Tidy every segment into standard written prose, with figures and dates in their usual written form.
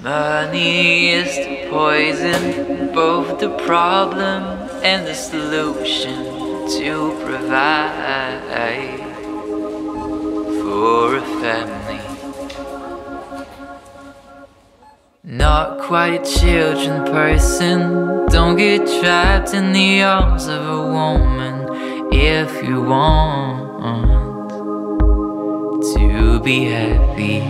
Money is the poison, both the problem and the solution to provide for a family. Not quite a children person, don't get trapped in the arms of a woman if you want to be happy.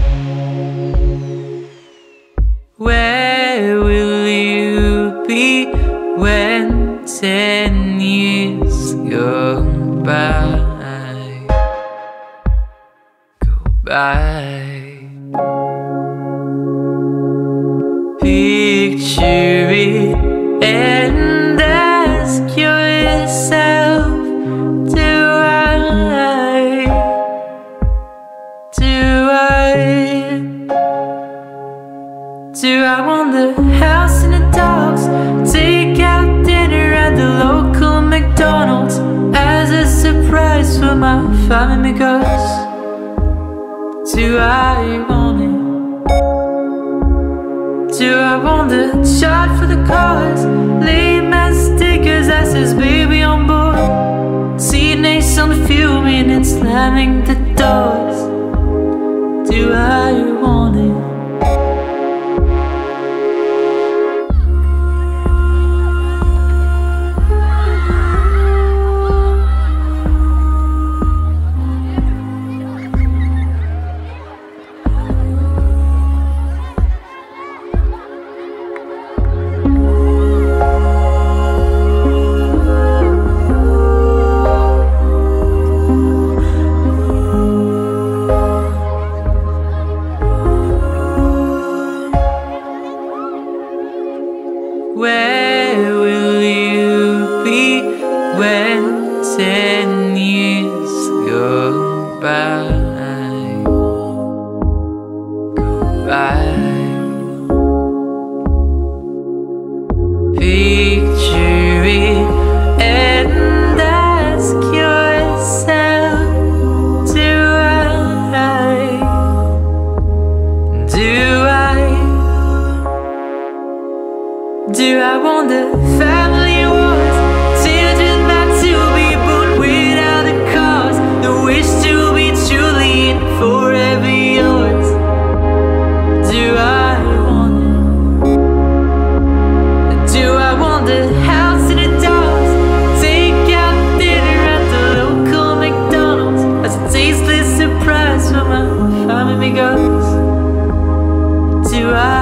Where will you be when 10 years go by? Go by. Picture it and ask yourself, do I want the house and the dogs, take out dinner at the local McDonald's as a surprise for my family goes? Do I want it? Do I want the chart for the cars, late man stickers that says baby on board, teenage son fuming and slamming the doors? Do I want it? Where will you be when 10 years go by? Go by. Picture it and ask yourself, do I want the family wars, children not to be born without a cause, the wish to be truly and forever yours? Do I want it? Do I want the house and the dogs, take out dinner at the local McDonald's as a tasteless surprise for my family goes? Do I